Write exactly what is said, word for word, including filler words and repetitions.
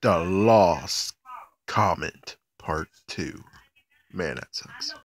The Lost Comet Part two. Man, that sucks.